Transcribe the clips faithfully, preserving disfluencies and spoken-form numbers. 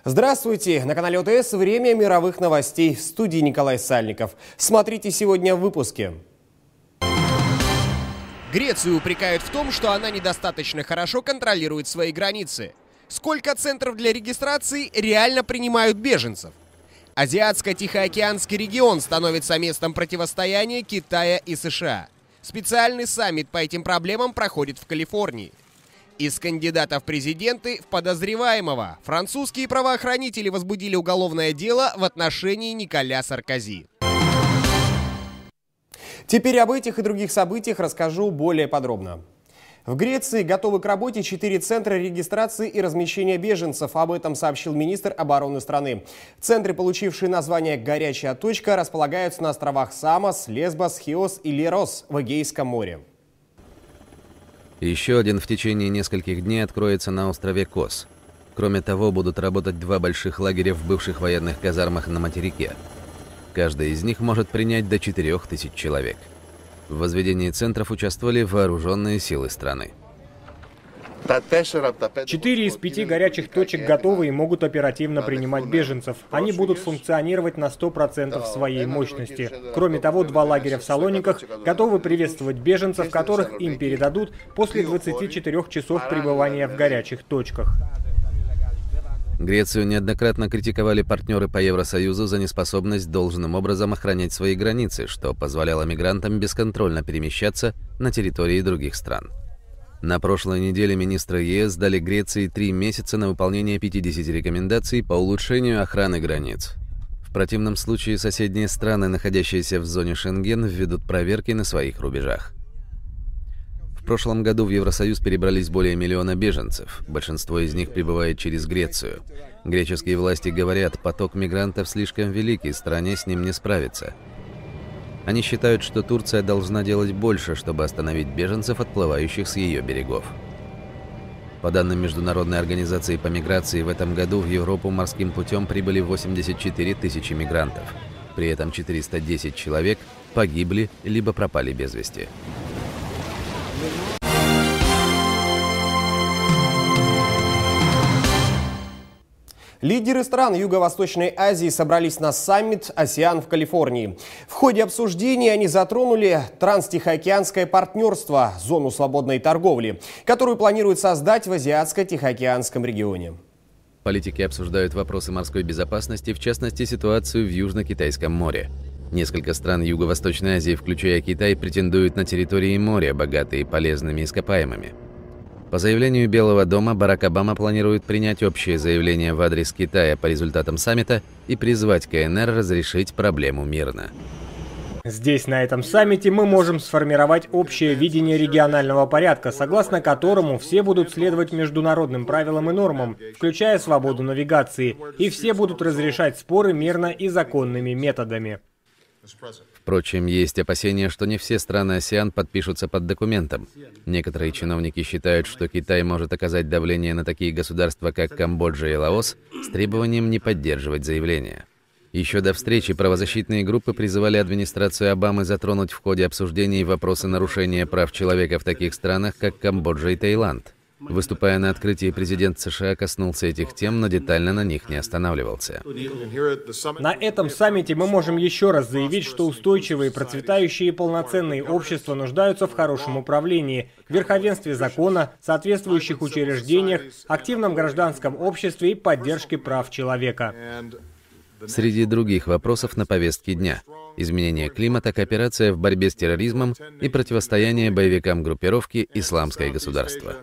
Здравствуйте! На канале О Тэ Эс время мировых новостей. В студии Николай Сальников. Смотрите сегодня в выпуске. Грецию упрекают в том, что она недостаточно хорошо контролирует свои границы. Сколько центров для регистрации реально принимают беженцев? Азиатско-Тихоокеанский регион становится местом противостояния Китая и США. Специальный саммит по этим проблемам проходит в Калифорнии. Из кандидатов в президенты в подозреваемого французские правоохранители возбудили уголовное дело в отношении Николя Саркози. Теперь об этих и других событиях расскажу более подробно. В Греции готовы к работе четыре центра регистрации и размещения беженцев. Об этом сообщил министр обороны страны. Центры, получившие название «Горячая точка», располагаются на островах Самос, Лесбос, Хиос и Лерос в Эгейском море. Еще один в течение нескольких дней откроется на острове Кос. Кроме того, будут работать два больших лагеря в бывших военных казармах на материке. Каждый из них может принять до четырёх тысяч человек. В возведении центров участвовали вооруженные силы страны. Четыре из пяти горячих точек готовы и могут оперативно принимать беженцев. Они будут функционировать на сто процентов своей мощности. Кроме того, два лагеря в Салониках готовы приветствовать беженцев, которых им передадут после двадцати четырёх часов пребывания в горячих точках. Грецию неоднократно критиковали партнеры по Евросоюзу за неспособность должным образом охранять свои границы, что позволяло мигрантам бесконтрольно перемещаться на территории других стран. На прошлой неделе министры Е Эс дали Греции три месяца на выполнение пятидесяти рекомендаций по улучшению охраны границ. В противном случае соседние страны, находящиеся в зоне Шенген, введут проверки на своих рубежах. В прошлом году в Евросоюз перебрались более миллиона беженцев. Большинство из них прибывает через Грецию. Греческие власти говорят, поток мигрантов слишком велик, и стране с ним не справиться. Они считают, что Турция должна делать больше, чтобы остановить беженцев, отплывающих с ее берегов. По данным Международной организации по миграции, в этом году в Европу морским путем прибыли восемьдесят четыре тысячи мигрантов. При этом четыреста десять человек погибли либо пропали без вести. Лидеры стран Юго-Восточной Азии собрались на саммит «АСЕАН» в Калифорнии. В ходе обсуждений они затронули транстихоокеанское партнерство, зону свободной торговли, которую планируют создать в Азиатско-Тихоокеанском регионе. Политики обсуждают вопросы морской безопасности, в частности, ситуацию в Южно-Китайском море. Несколько стран Юго-Восточной Азии, включая Китай, претендуют на территории моря, богатые полезными ископаемыми. По заявлению Белого дома, Барак Обама планирует принять общее заявление в адрес Китая по результатам саммита и призвать Ка Эн Эр разрешить проблему мирно. Здесь, на этом саммите, мы можем сформировать общее видение регионального порядка, согласно которому все будут следовать международным правилам и нормам, включая свободу навигации, и все будут разрешать споры мирно и законными методами. Впрочем, есть опасения, что не все страны АСЕАН подпишутся под документом. Некоторые чиновники считают, что Китай может оказать давление на такие государства, как Камбоджа и Лаос, с требованием не поддерживать заявление. Еще до встречи правозащитные группы призывали администрацию Обамы затронуть в ходе обсуждений вопросы нарушения прав человека в таких странах, как Камбоджа и Таиланд. Выступая на открытии, президент США коснулся этих тем, но детально на них не останавливался. На этом саммите мы можем еще раз заявить, что устойчивые, процветающие и полноценные общества нуждаются в хорошем управлении, верховенстве закона, соответствующих учреждениях, активном гражданском обществе и поддержке прав человека. Среди других вопросов на повестке дня – изменение климата, кооперация в борьбе с терроризмом и противостояние боевикам группировки «Исламское государство».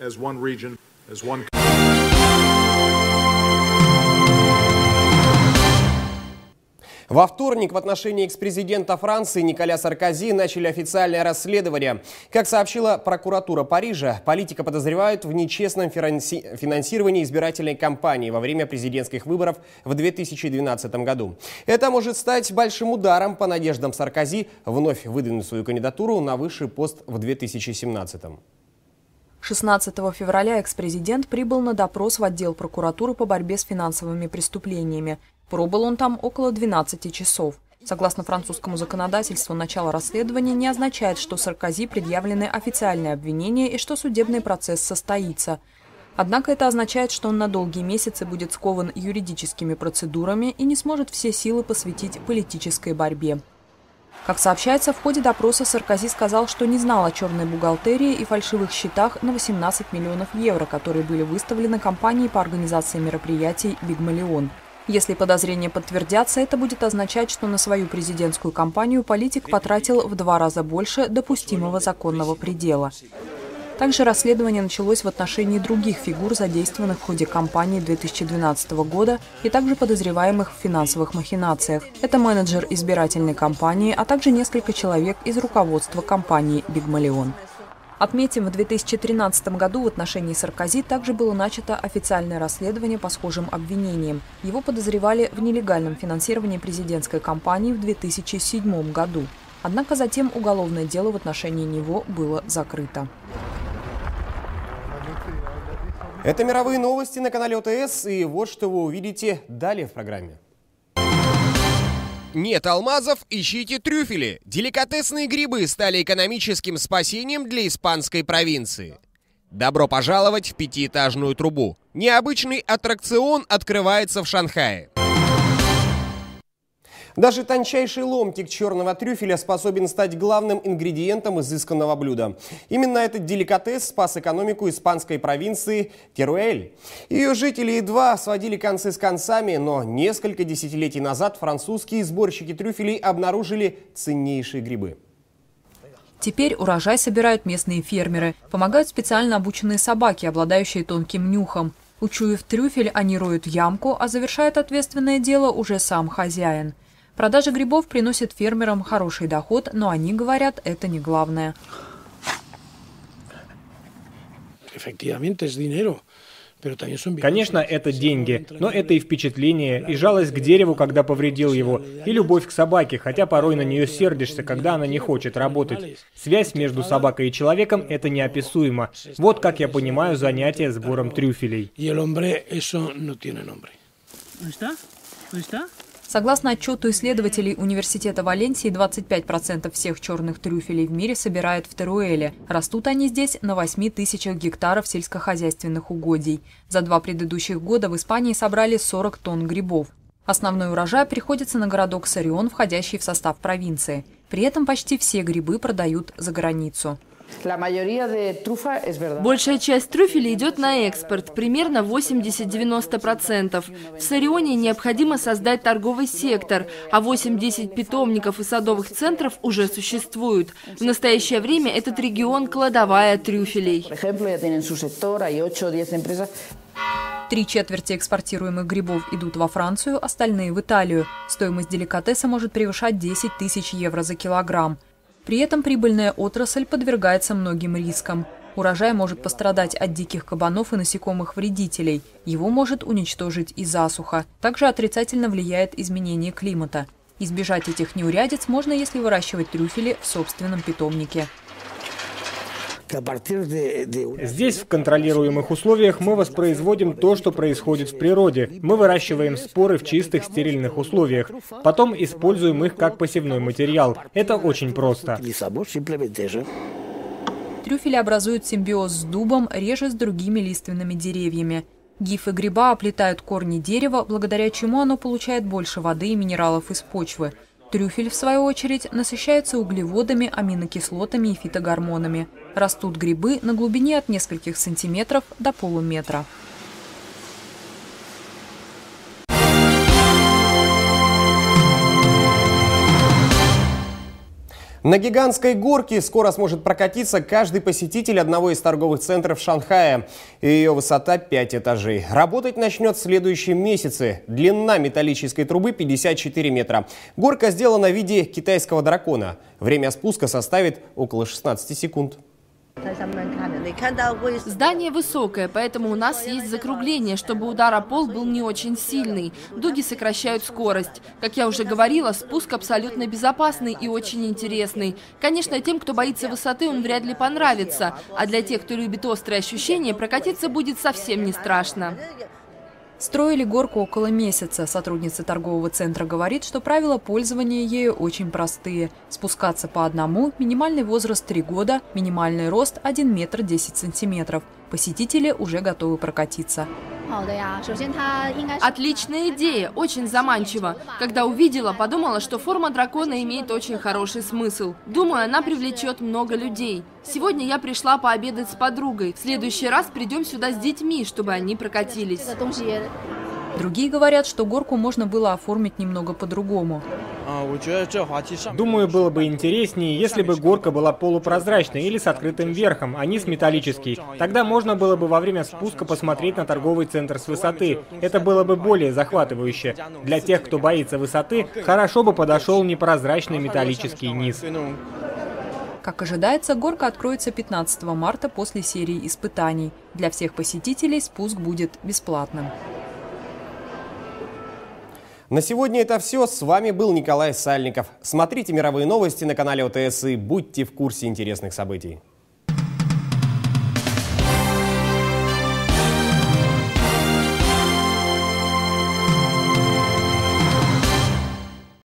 Во вторник в отношении экс-президента Франции Николя Саркози начали официальное расследование. Как сообщила прокуратура Парижа, политика подозревают в нечестном финанси... финансировании избирательной кампании во время президентских выборов в две тысячи двенадцатом году. Это может стать большим ударом по надеждам Саркози вновь выдвинуть свою кандидатуру на высший пост в две тысячи семнадцатом. шестнадцатого февраля экс-президент прибыл на допрос в отдел прокуратуры по борьбе с финансовыми преступлениями. Пробыл он там около двенадцати часов. Согласно французскому законодательству, начало расследования не означает, что Саркози предъявлены официальные обвинения и что судебный процесс состоится. Однако это означает, что он на долгие месяцы будет скован юридическими процедурами и не сможет все силы посвятить политической борьбе. Как сообщается, в ходе допроса Саркози сказал, что не знал о черной бухгалтерии и фальшивых счетах на восемнадцать миллионов евро, которые были выставлены компанией по организации мероприятий «Бигмалион». Если подозрения подтвердятся, это будет означать, что на свою президентскую кампанию политик потратил в два раза больше допустимого законного предела. Также расследование началось в отношении других фигур, задействованных в ходе кампании две тысячи двенадцатого года и также подозреваемых в финансовых махинациях. Это менеджер избирательной кампании, а также несколько человек из руководства компании «Бигмалион». Отметим, в две тысячи тринадцатом году в отношении Саркози также было начато официальное расследование по схожим обвинениям. Его подозревали в нелегальном финансировании президентской кампании в две тысячи седьмом году. Однако затем уголовное дело в отношении него было закрыто. Это мировые новости на канале ОТС, и вот что вы увидите далее в программе. Нет алмазов, ищите трюфели. Деликатесные грибы стали экономическим спасением для испанской провинции. Добро пожаловать в пятиэтажную трубу. Необычный аттракцион открывается в Шанхае. Даже тончайший ломтик черного трюфеля способен стать главным ингредиентом изысканного блюда. Именно этот деликатес спас экономику испанской провинции Теруэль. Ее жители едва сводили концы с концами, но несколько десятилетий назад французские сборщики трюфелей обнаружили ценнейшие грибы. Теперь урожай собирают местные фермеры. Помогают специально обученные собаки, обладающие тонким нюхом. Учуяв трюфель, они роют ямку, а завершает ответственное дело уже сам хозяин. Продажа грибов приносит фермерам хороший доход, но они говорят, это не главное. Конечно, это деньги, но это и впечатление, и жалость к дереву, когда повредил его, и любовь к собаке, хотя порой на нее сердишься, когда она не хочет работать. Связь между собакой и человеком – это неописуемо. Вот как я понимаю занятие сбором трюфелей. Согласно отчету исследователей Университета Валенсии, двадцать пять процентов всех черных трюфелей в мире собирают в Теруэле. Растут они здесь на восьми тысячах гектаров сельскохозяйственных угодий. За два предыдущих года в Испании собрали сорок тонн грибов. Основной урожай приходится на городок Саррион, входящий в состав провинции. При этом почти все грибы продают за границу. Большая часть трюфелей идет на экспорт, примерно восемьдесят-девяносто процентов. В Саррионе необходимо создать торговый сектор, а восемь-десять питомников и садовых центров уже существуют. В настоящее время этот регион – кладовая трюфелей. Три четверти экспортируемых грибов идут во Францию, остальные в Италию. Стоимость деликатеса может превышать десять тысяч евро за килограмм. При этом прибыльная отрасль подвергается многим рискам. Урожай может пострадать от диких кабанов и насекомых-вредителей. Его может уничтожить и засуха. Также отрицательно влияет изменение климата. Избежать этих неурядиц можно, если выращивать трюфели в собственном питомнике. Здесь, в контролируемых условиях, мы воспроизводим то, что происходит в природе. Мы выращиваем споры в чистых, стерильных условиях. Потом используем их как посевной материал. Это очень просто. Трюфели образуют симбиоз с дубом, реже с другими лиственными деревьями. Гифы гриба оплетают корни дерева, благодаря чему оно получает больше воды и минералов из почвы. Трюфель, в свою очередь, насыщается углеводами, аминокислотами и фитогормонами. Растут грибы на глубине от нескольких сантиметров до полуметра. На гигантской горке скоро сможет прокатиться каждый посетитель одного из торговых центров Шанхая. Ее высота пять этажей. Работать начнет в следующем месяце. Длина металлической трубы пятьдесят четыре метра. Горка сделана в виде китайского дракона. Время спуска составит около шестнадцати секунд. Здание высокое, поэтому у нас есть закругление, чтобы удар о пол был не очень сильный. Дуги сокращают скорость. Как я уже говорила, спуск абсолютно безопасный и очень интересный. Конечно, тем, кто боится высоты, он вряд ли понравится. А для тех, кто любит острые ощущения, прокатиться будет совсем не страшно. Строили горку около месяца. Сотрудница торгового центра говорит, что правила пользования ею очень простые. Спускаться по одному, минимальный возраст три года, минимальный рост один метр десять сантиметров. Посетители уже готовы прокатиться. Отличная идея, очень заманчиво. Когда увидела, подумала, что форма дракона имеет очень хороший смысл. Думаю, она привлечет много людей. Сегодня я пришла пообедать с подругой. В следующий раз придем сюда с детьми, чтобы они прокатились. Другие говорят, что горку можно было оформить немного по-другому. Думаю, было бы интереснее, если бы горка была полупрозрачной или с открытым верхом, а не с металлической. Тогда можно было бы во время спуска посмотреть на торговый центр с высоты. Это было бы более захватывающе. Для тех, кто боится высоты, хорошо бы подошел непрозрачный металлический низ. Как ожидается, горка откроется пятнадцатого марта после серии испытаний. Для всех посетителей спуск будет бесплатным. На сегодня это все. С вами был Николай Сальников. Смотрите мировые новости на канале ОТС и будьте в курсе интересных событий.